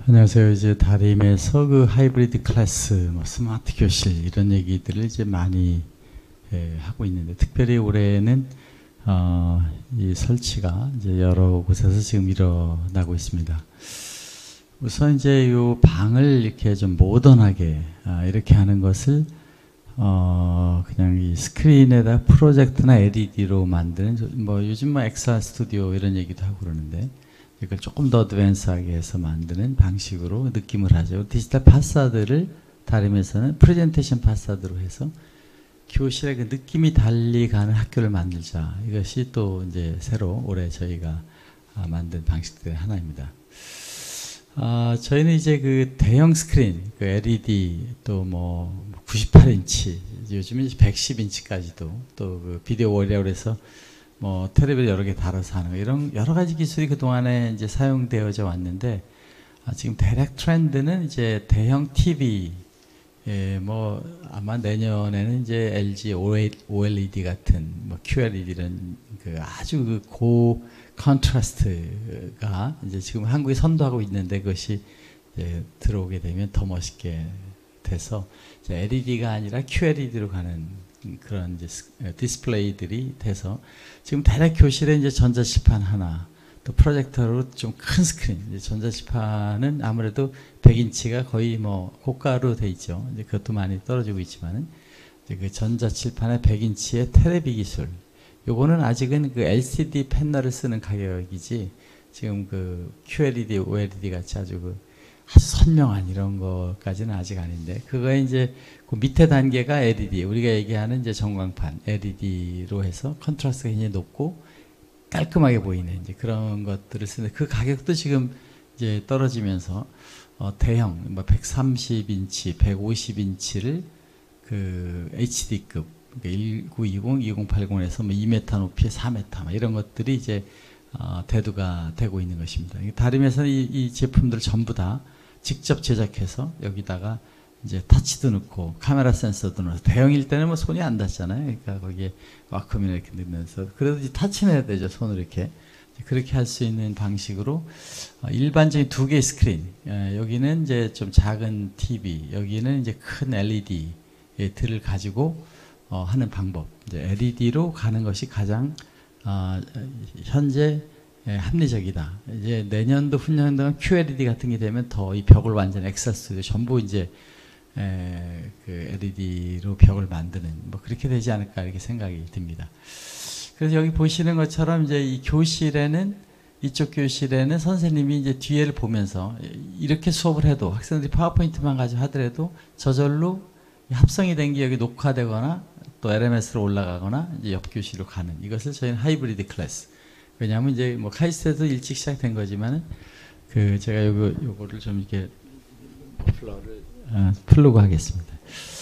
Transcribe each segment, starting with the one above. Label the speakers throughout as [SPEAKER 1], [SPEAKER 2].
[SPEAKER 1] 안녕하세요. 이제 다림에서 그 하이브리드 클래스, 뭐 스마트 교실 이런 얘기들을 이제 많이 하고 있는데, 특별히 올해는 이 설치가 이제 여러 곳에서 지금 일어나고 있습니다. 우선 이제 요 방을 이렇게 좀 모던하게 이렇게 하는 것을 그냥 이 스크린에다 프로젝트나 LED로 만드는, 뭐 요즘 뭐 엑사 스튜디오 이런 얘기도 하고 그러는데, 이걸 조금 더 어드밴스하게 해서 만드는 방식으로 느낌을 하죠. 디지털 파사드를 다림에서는 프레젠테이션 파사드로 해서 교실의 그 느낌이 달리 가는 학교를 만들자. 이것이 또 이제 새로 올해 저희가 만든 방식들의 하나입니다. 저희는 이제 그 대형 스크린, 그 LED 또 뭐 98인치, 요즘은 110인치까지도 또 그 비디오 월이라고 해서 뭐 텔레비를 여러 개 달아서 하는 거, 이런 여러 가지 기술이 그 동안에 이제 사용되어져 왔는데, 지금 대략 트렌드는 이제 대형 TV, 뭐 아마 내년에는 이제 LG OLED 같은 뭐 QLED 이런 그 아주 그 고 컨트라스트가 이제 지금 한국이 선도하고 있는데, 그것이 이제 들어오게 되면 더 멋있게 돼서 이제 LED가 아니라 QLED로 가는 그런 이제 디스플레이들이 돼서, 지금 대략 교실에 이제 전자칠판 하나, 또 프로젝터로 좀 큰 스크린, 이제 전자칠판은 아무래도 100인치가 거의 뭐 고가로 돼 있죠. 이제 그것도 많이 떨어지고 있지만은, 이제 그 전자칠판의 100인치의 테레비 기술, 요거는 아직은 그 LCD 패널을 쓰는 가격이지, 지금 그 QLED, OLED 같이 아주 선명한 이런 것까지는 아직 아닌데, 그거에 이제 그 밑에 단계가 LED, 우리가 얘기하는 이제 전광판 LED로 해서 컨트라스트가 굉장히 높고 깔끔하게 보이는 이제 그런 것들을 쓰는데, 그 가격도 지금 이제 떨어지면서 대형 뭐 130인치, 150인치를 그 HD급, 그러니까 1920, 2080에서 뭐 2m 높이 4m 뭐 이런 것들이 이제 대두가 되고 있는 것입니다. 다림에서는 이 제품들 전부 다 직접 제작해서 여기다가 이제 타치도 넣고 카메라 센서도 넣어서, 대형일 때는 뭐 손이 안 닿잖아요. 그러니까 거기에 와크맨을 이렇게 넣으면서, 그래도 이제 타치는 해야 되죠, 손으로 이렇게. 그렇게 할 수 있는 방식으로 일반적인 두 개의 스크린, 여기는 이제 좀 작은 TV, 여기는 이제 큰 LED들을 가지고 하는 방법, 이제 LED로 가는 것이 가장 현재 합리적이다. 이제 내년도 후년도는 QLED 같은 게 되면 더 이 벽을 완전 엑사스도 전부 이제 그 LED로 벽을 만드는, 뭐 그렇게 되지 않을까 이렇게 생각이 듭니다. 그래서 여기 보시는 것처럼 이제 이 교실에는, 이쪽 교실에는 선생님이 이제 뒤에를 보면서 이렇게 수업을 해도, 학생들이 파워포인트만 가지고 하더라도 저절로 합성이 된 게 여기 녹화되거나 또 LMS로 올라가거나 이제 옆 교실로 가는, 이것을 저희는 하이브리드 클래스. 왜냐하면 이제 뭐 카이스트도 일찍 시작된 거지만은, 그 제가 요거를 좀 이렇게 머플러를 풀려고 하겠습니다.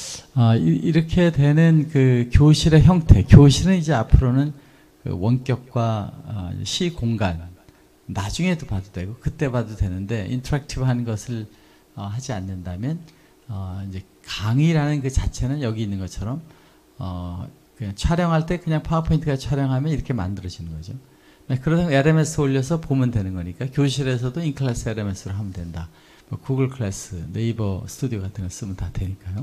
[SPEAKER 1] 이렇게 되는 그 교실의 형태, 교실은 이제 앞으로는 그 원격과 시 공간, 나중에도 봐도 되고 그때 봐도 되는데, 인터랙티브한 것을 하지 않는다면 이제 강의라는 그 자체는 여기 있는 것처럼 그냥 촬영할 때 그냥 파워포인트가 촬영하면 이렇게 만들어지는 거죠. 그래서 LMS 올려서 보면 되는 거니까, 교실에서도 인클래스 LMS로 하면 된다. 뭐 구글 클래스, 네이버 스튜디오 같은 거 쓰면 다 되니까요.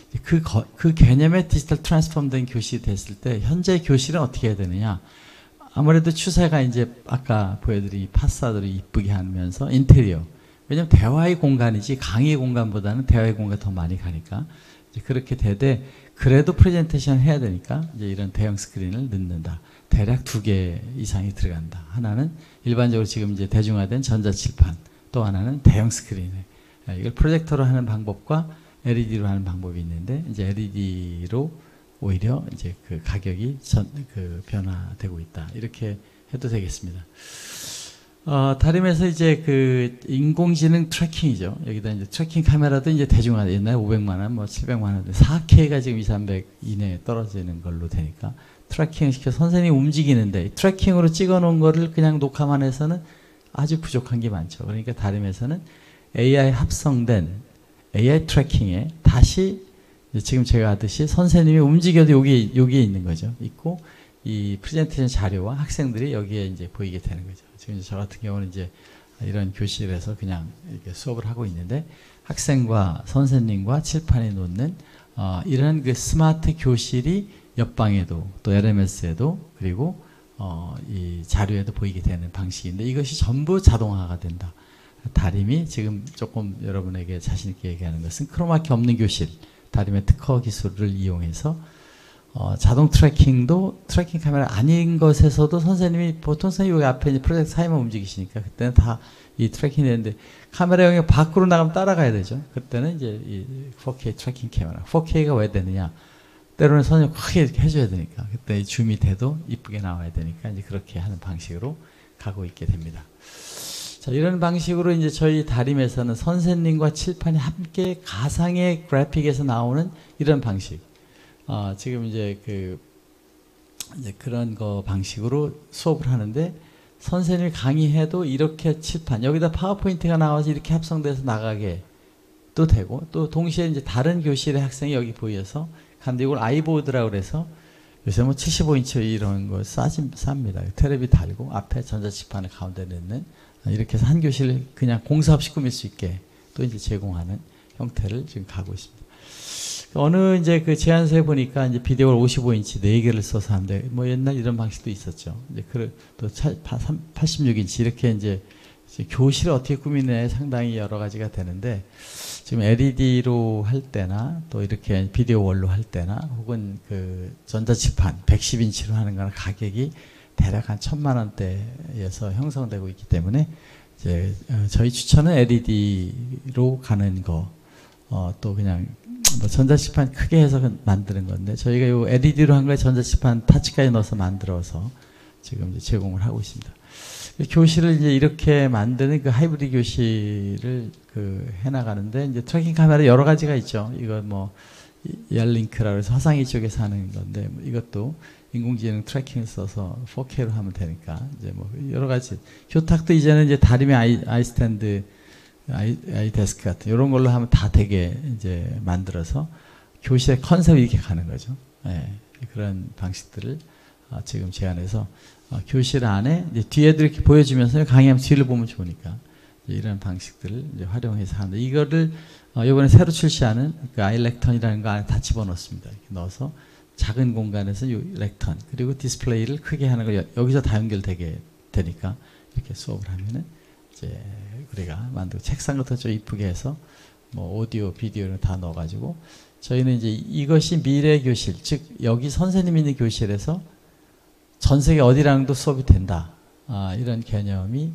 [SPEAKER 1] 그 개념의 디지털 트랜스폼된 교실이 됐을 때, 현재 교실은 어떻게 해야 되느냐? 아무래도 추세가 이제 아까 보여드린 파사드를 이쁘게 하면서 인테리어. 왜냐면 대화의 공간이지 강의의 공간보다는 대화의 공간이 더 많이 가니까, 이제 그렇게 되되, 그래도 프레젠테이션 해야 되니까 이제 이런 대형 스크린을 넣는다. 대략 2개 이상이 들어간다. 하나는 일반적으로 지금 이제 대중화된 전자칠판, 또 하나는 대형 스크린에, 이걸 프로젝터로 하는 방법과 LED로 하는 방법이 있는데, 이제 LED로 오히려 이제 그 가격이 변화되고 있다. 이렇게 해도 되겠습니다. 다림에서 이제 그 인공지능 트래킹이죠. 여기다 이제 트래킹 카메라도 이제 대중화, 옛날에 500만 원, 뭐 700만 원, 4K가 지금 2, 300 이내에 떨어지는 걸로 되니까 트래킹을 시켜서 선생님이 움직이는데, 트래킹으로 찍어 놓은 거를 그냥 녹화만 해서는 아주 부족한 게 많죠. 그러니까 다림에서는 AI 합성된 AI 트래킹에 다시 지금 제가 하듯이 선생님이 움직여도 여기에 있는 거죠. 있고, 이 프레젠테이션 자료와 학생들이 여기에 이제 보이게 되는 거죠. 지금 저 같은 경우는 이제 이런 교실에서 그냥 이렇게 수업을 하고 있는데 학생과 선생님과 칠판에 놓는 이런 그 스마트 교실이 옆방에도 또 LMS에도 그리고 이 자료에도 보이게 되는 방식인데 이것이 전부 자동화가 된다. 다림이 지금 조금 여러분에게 자신 있게 얘기하는 것은 크로마키 없는 교실, 다림의 특허 기술을 이용해서 자동 트래킹도 트래킹 카메라 아닌 것에서도 선생님이 보통 선생님이 여기 앞에 이제 프로젝트 사이만 움직이시니까 그때는 다 이 트래킹이 되는데 카메라 영역 밖으로 나가면 따라가야 되죠. 그때는 이제 이 4K 트래킹 카메라. 4K가 왜 되느냐? 때로는 선생님 크게 이렇게 해줘야 되니까 그때 이 줌이 돼도 이쁘게 나와야 되니까 이제 그렇게 하는 방식으로 가고 있게 됩니다. 자, 이런 방식으로 이제 저희 다림에서는 선생님과 칠판이 함께 가상의 그래픽에서 나오는 이런 방식. 지금 이제 이제 그런 거 방식으로 수업을 하는데 선생님이 강의해도 이렇게 칠판, 여기다 파워포인트가 나와서 이렇게 합성돼서 나가게 또 되고 또 동시에 이제 다른 교실의 학생이 여기 보여서 근데 이걸 아이보드라고 그래서 요새 뭐 75인치 이런 거 쌉니다. 테레비 달고 앞에 전자칠판을 가운데 넣는 이렇게 해서 한 교실을 그냥 공사 없이 꾸밀 수 있게 또 이제 제공하는 형태를 지금 가고 있습니다. 어느 이제 그 제안서에 보니까 이제 비디오를 55인치 4개를 써서 하는데 뭐 옛날 이런 방식도 있었죠. 이제 또 86인치 이렇게 이제 교실을 어떻게 꾸미느냐에 상당히 여러 가지가 되는데 지금 LED로 할 때나 또 이렇게 비디오 월로 할 때나 혹은 그 전자칠판 110인치로 하는 거는 가격이 대략 한 1,000만 원대에서 형성되고 있기 때문에 이제 저희 추천은 LED로 가는 거 또 그냥 뭐 전자칠판 크게 해서 만드는 건데 저희가 요 LED로 한 거에 전자칠판 타치까지 넣어서 만들어서 지금 이제 제공을 하고 있습니다. 교실을 이제 이렇게 만드는 그 하이브리드 교실을 해나가는데 이제 트래킹 카메라 여러 가지가 있죠. 이거 뭐 이어링크라고 해서 화상이 쪽에서 하는 건데 이것도 인공지능 트래킹을 써서 4K로 하면 되니까 이제 뭐 여러 가지 교탁도 이제는 이제 다림의 아이스탠드 아이데스크 같은 이런 걸로 하면 다 되게 이제 만들어서 교실의 컨셉이 이렇게 가는 거죠. 네, 그런 방식들을 지금 제안해서 교실 안에 이제 뒤에도 이렇게 보여주면서 강의하면 뒤를 보면 좋으니까 이런 방식들을 이제 활용해서 하는데 이거를 이번에 새로 출시하는 그 아이렉턴이라는 거 안에 다 집어넣습니다. 이렇게 넣어서 작은 공간에서 이 렉턴 그리고 디스플레이를 크게 하는 거 여기서 다 연결되게 되니까 이렇게 수업을 하면은 이제 우리가 만들고 책상 같은 거 좀 이쁘게 해서 뭐 오디오, 비디오를 다 넣어가지고 저희는 이제 이것이 미래 교실, 즉 여기 선생님 있는 교실에서 전 세계 어디랑도 수업이 된다. 이런 개념이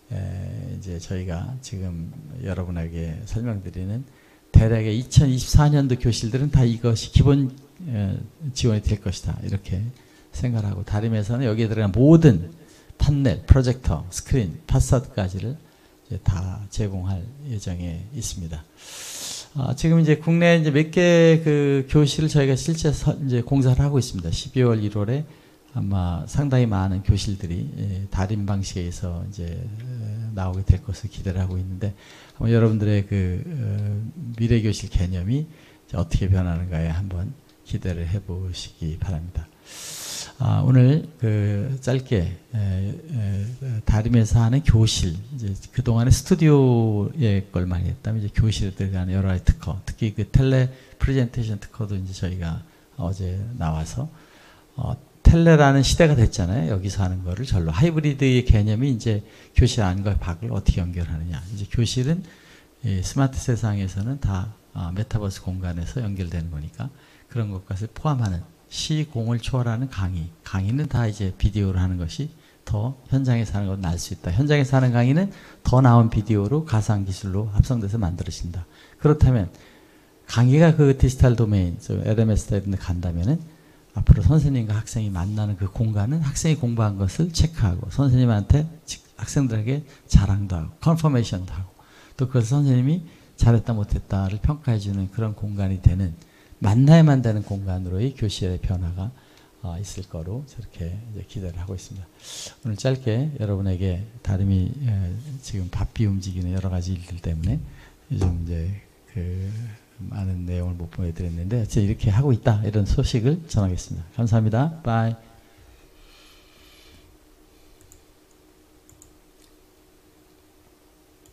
[SPEAKER 1] 이제 저희가 지금 여러분에게 설명드리는 대략의 2024년도 교실들은 다 이것이 기본 지원이 될 것이다. 이렇게 생각을 하고 다림에서는 여기에 들어간 모든 판넬, 프로젝터, 스크린, 파사드까지를 이제 다 제공할 예정에 있습니다. 지금 이제 국내 이제 몇 개 그 교실을 저희가 실제 이제 공사를 하고 있습니다. 12월, 1월에 아마 상당히 많은 교실들이 다림 방식에서 이제 나오게 될 것을 기대를 하고 있는데 한번 여러분들의 그 미래 교실 개념이 어떻게 변하는가에 한번 기대를 해보시기 바랍니다. 오늘 그 짧게 다림에서 하는 교실 이제 그 동안에 스튜디오의 걸 많이 했다면 이제 교실에 들어가는 여러 가지 특허, 특히 그 텔레 프레젠테이션 특허도 이제 저희가 어제 나와서 텔레라는 시대가 됐잖아요. 여기서 하는 거를 절로 하이브리드의 개념이 이제 교실 안과 밖을 어떻게 연결하느냐. 이제 교실은 이 스마트 세상에서는 다 메타버스 공간에서 연결되는 거니까 그런 것까지 포함하는 시공을 초월하는 강의는 다 이제 비디오로 하는 것이 더 현장에서 하는 건 나을 수 있다. 현장에서 하는 강의는 더 나은 비디오로 가상기술로 합성돼서 만들어진다. 그렇다면 강의가 그 디지털 도메인, LMS에 간다면은 앞으로 선생님과 학생이 만나는 그 공간은 학생이 공부한 것을 체크하고 선생님한테 학생들에게 자랑도 하고 컨퍼메이션도 하고 또 그것을 선생님이 잘했다 못했다를 평가해주는 그런 공간이 되는 만나야만 되는 공간으로의 교실의 변화가 있을 거로 저렇게 이제 기대를 하고 있습니다. 오늘 짧게 여러분에게 다름이 지금 바삐 움직이는 여러 가지 일들 때문에 좀 이제 그 많은 내용을 못 보여드렸는데 이렇게 하고 있다 이런 소식을 전하겠습니다. 감사합니다. 바이.